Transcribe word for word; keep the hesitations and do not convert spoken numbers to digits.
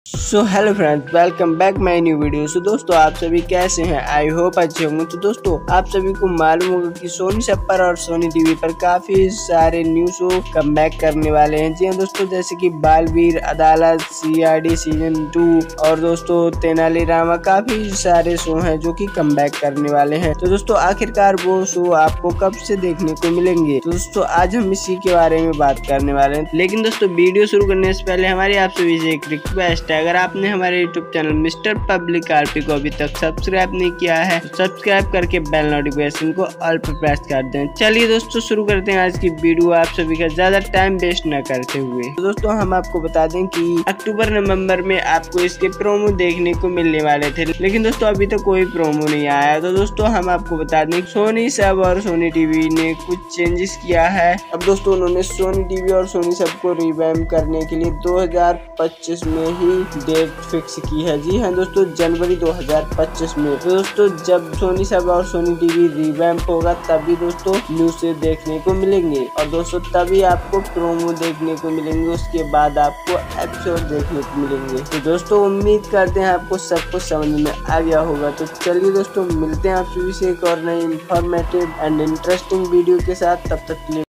So hello friends, welcome back my new video. So दोस्तों, आप सभी कैसे हैं? आई होप अच्छे होंगे। तो दोस्तों, आप सभी को मालूम होगा कि सोनी सब पर और सोनी टीवी पर काफी सारे न्यू शो कमबैक करने वाले हैं। जी हाँ दोस्तों, जैसे कि बालवीर, अदालत, सीआईडी सीजन टू और दोस्तों तेनालीरामा, काफी सारे शो हैं जो कि कमबैक करने वाले हैं। तो दोस्तों, आखिरकार वो शो आपको कब से देखने को मिलेंगे? तो दोस्तों, आज हम इसी के बारे में बात करने वाले हैं। लेकिन दोस्तों, वीडियो शुरू करने से पहले हमारी आप सभी से एक रिक्वेस्ट, अगर आपने हमारे YouTube channel Mister Public RP को अभी तक सब्सक्राइब नहीं किया है तो सब्सक्राइब करके बेल नोटिफिकेशन को ऑल पर प्रेस कर दें। चलिए दोस्तों, शुरू करते हैं आज की वीडियो आप सभी का ज्यादा टाइम वेस्ट न करते हुए। तो दोस्तों, हम आपको बता दें कि अक्टूबर नवंबर में आपको इसके प्रोमो देखने को मिलने वाले थे, लेकिन दोस्तों अभी तक तो कोई प्रोमो नहीं आया। तो दोस्तों, हम आपको बता दें सोनी सब और सोनी टीवी ने कुछ चेंजेस किया है। अब दोस्तों, उन्होंने सोनी टीवी और सोनी सब को रिवैम्प करने के लिए दो हजार पच्चीस में ही डेट फिक्स की है। जी हाँ दोस्तों, जनवरी दो हजार पच्चीस में। तो दोस्तों, जब सोनी सब और सोनी टीवी रिवैम्प होगा तभी दोस्तों न्यूज से देखने को मिलेंगे और दोस्तों तभी आपको प्रोमो देखने को मिलेंगे। उसके बाद आपको एपिसोड देखने को मिलेंगे। तो दोस्तों, उम्मीद करते हैं आपको सब कुछ समझ में आ गया होगा। तो चलिए दोस्तों, मिलते हैं आप सभी से एक और नई इंफॉर्मेटिव एंड इंटरेस्टिंग वीडियो के साथ। तब तक के लिए